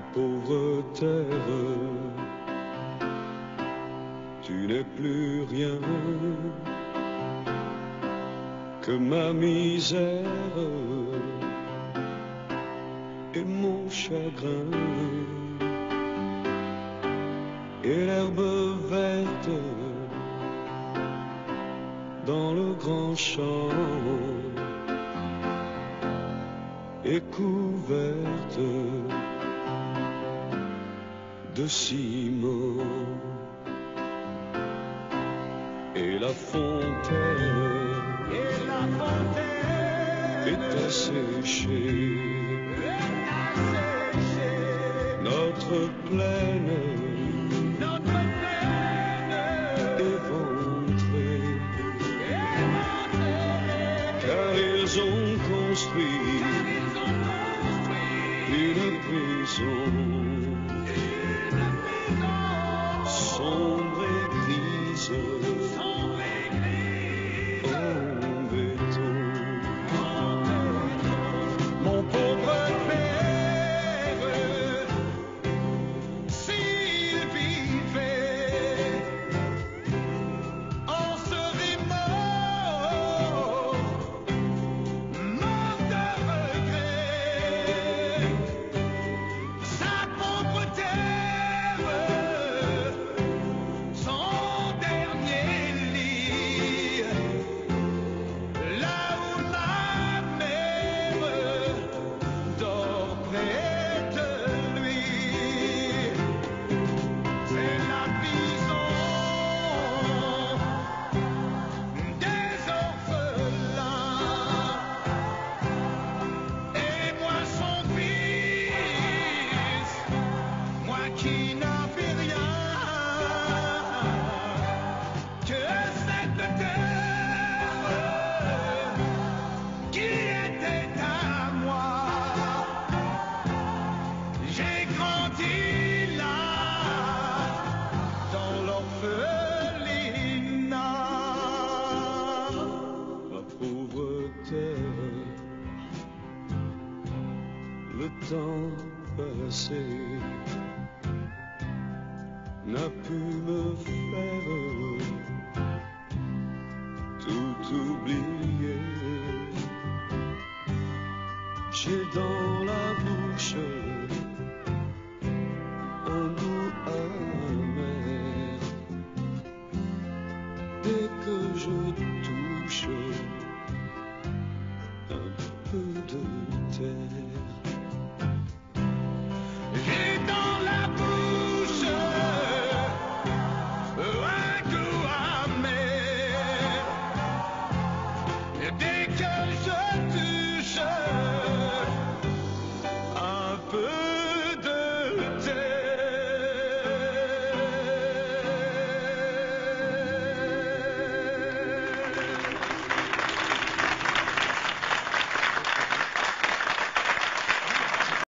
Pauvre terre, tu n'es plus rien que ma misère et mon chagrin. Et l'herbe verte dans le grand champ est couverte de ciment. Et la fontaine est asséchée, notre plaine éventrée, car ils ont construit une prison sombre et grise en béton. Mon pauvre père, s'il vivait, en serait mort, mort de regret. Sa pauvre terre, son dernier lit, là où ma mère dort près de lui. C'est la prison des orphelins, et moi son fils, moi qui n'avais rien que cette terre qui était à moi. J'ai grandi là, dans l'orphelinat. Ma pauvre terre, le temps passé n'a pu me faire tout oublier. J'ai dans la bouche